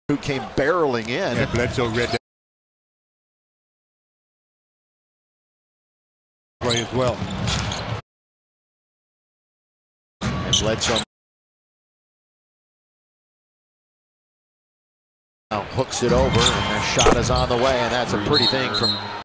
who came barreling in. Yeah, Bledsoe read that play as well. And Bledsoe now hooks it over, and their shot is on the way, and that's a pretty thing from